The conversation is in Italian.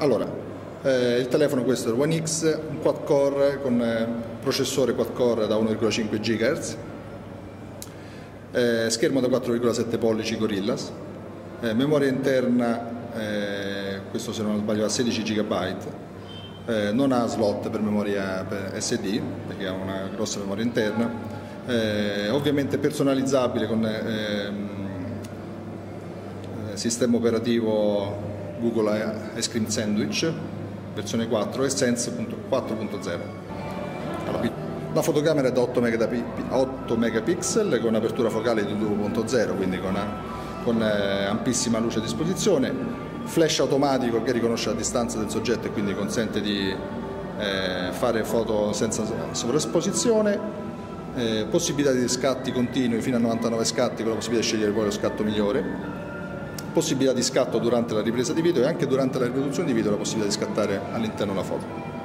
Allora, il telefono questo è il One X, un quad core con processore quad core da 1,5 GHz, schermo da 4,7 pollici Gorilla, memoria interna, questo se non sbaglio ha 16 GB, non ha slot per memoria per SD perché ha una grossa memoria interna, ovviamente personalizzabile con sistema operativo Google Ice Cream Sandwich versione 4 e Sense 4.0. La fotocamera è da 8 megapixel con apertura focale di 2.0, quindi con ampissima luce a disposizione, flash automatico che riconosce la distanza del soggetto e quindi consente di fare foto senza sovrasposizione, possibilità di scatti continui fino a 99 scatti con la possibilità di scegliere poi lo scatto migliore, possibilità di scatto durante la ripresa di video e anche durante la riproduzione di video la possibilità di scattare all'interno la foto.